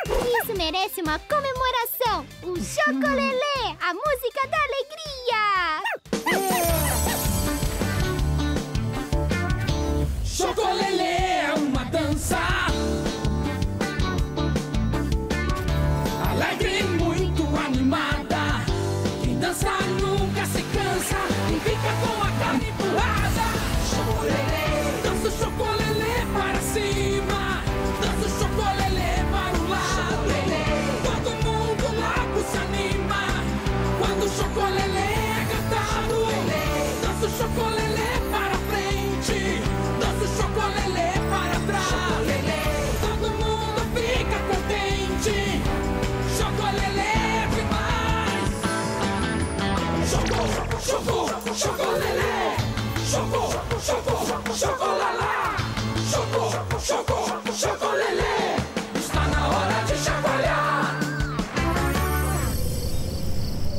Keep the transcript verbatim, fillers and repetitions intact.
Isso merece uma comemoração! O Chocolelê, a música da alegria! Chocolelê!